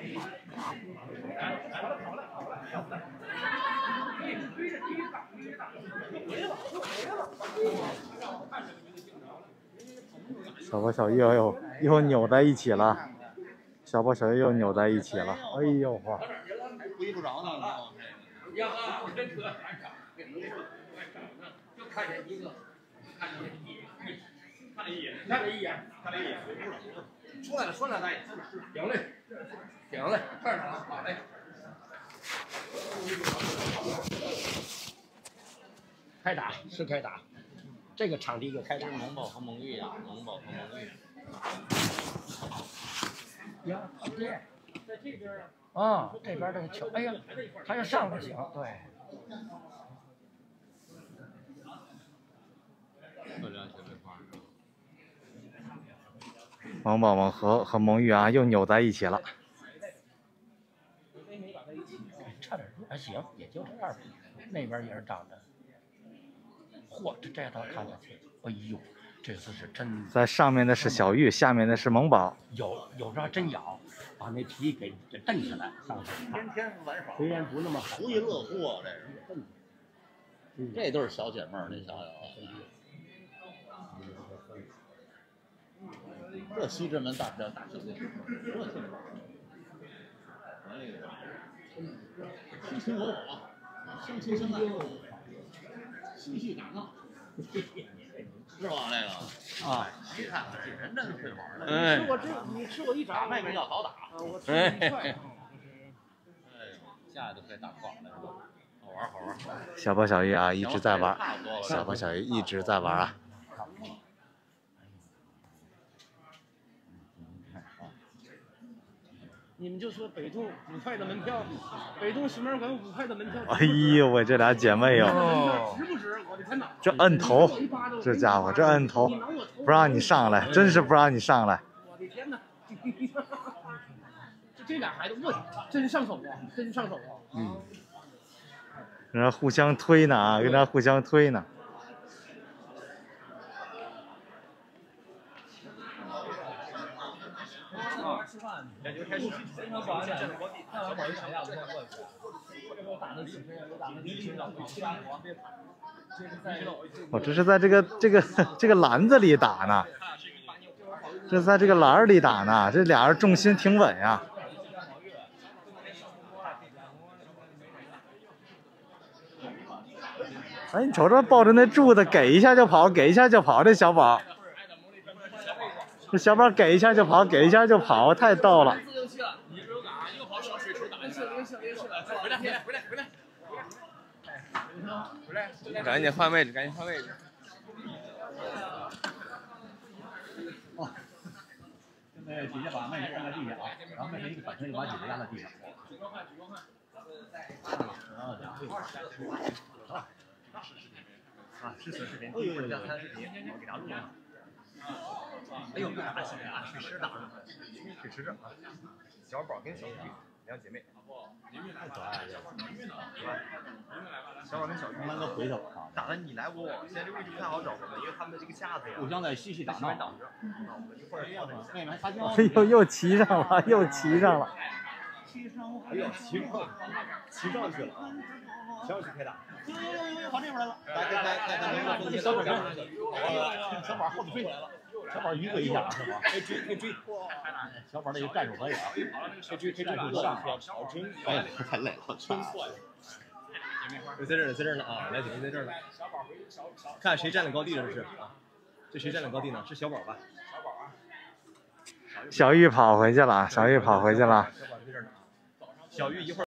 小宝小玉又扭在一起了，小宝小玉又扭在一起了。哎呦哇！ 归不着呢。就看见一个，看了一眼，出来了，大爷，行嘞，这儿呢，好嘞。开打是开打，这个场地就开打。 蒙宝和蒙玉呀， 呀，对，在这边啊，这边这个球，哎呀，他要上就行，对。 蒙宝宝和蒙玉啊又扭在一起了。 差点还行，也就这样。那边也是长着。嚯，这倒看得起。哎呦，这次是真。 在上面的是小玉，下面的是蒙宝。 有时候真咬，把那皮给蹬起来，上去。 天玩耍， 虽然不那么好， 图一乐乎，这都是小姐妹儿，那小友。这西直门大小姐，这卿卿我我，相亲相爱，嬉戏打闹，是吧？那个啊，一看这人真会玩的。 哎，你吃过一掌， 妹妹要好打。 我吃过一踹。 下来就可以打广了，是吧？好玩。 小宝小玉啊一直在玩，小宝小玉一直在玩啊。 你们就说北洞5块的门票，北洞西门馆5块的门票。 哎呦喂，这俩姐妹哟， 值不值？我的天哪！ 这摁头，这家伙这摁头，不让你上来，真是不让你上来。 我的天哪！这俩孩子，我真上手啊，真上手啊！ 嗯，跟那互相推呢啊，跟那互相推呢。 吃饭，感觉开始非常保安站在高地，看完我就想下午再过去。这给我打的起飞，我打的起飞，让我下我别跑。 哦，这是在这个篮子里打呢，这是在这个篮儿里打呢，这俩人重心挺稳呀。哎，你瞅瞅抱着那柱子，给一下就跑，给一下就跑，这小宝。这小宝给一下就跑，给一下就跑，太逗了。 赶紧换位置， 哦，现在姐姐把麦克放在地下啊，然后麦克一个转身就把姐姐压在地上。实时视频，或者叫看视频，我给大家录上。哎呦，打起来啊！水池打上，水池这啊，小宝跟小玉两姐妹，太可爱了，小宝跟小玉那个回头打的你来我往，现在这位置不太好找我们，因为他们的这个架子呀，互相在嬉戏打闹挡着。我们一会儿妹妹撒娇。 哎呦，又骑上了，又骑上了。 哎呦，骑上去了啊！上去开打。呦，跑这边来了！来，小宝后头追过来了。小宝迂回一下，是吧？可以追。小宝那个战术可以啊，可以追战术上好追。哎呀，太累了，真错呀！在这儿呢啊，来姐姐在这儿呢。看谁占领高地了，这是啊？这谁占领高地呢？是小宝吧？ 小玉跑回去了，小玉跑回去了。 小宝在这儿呢啊。小玉一会儿。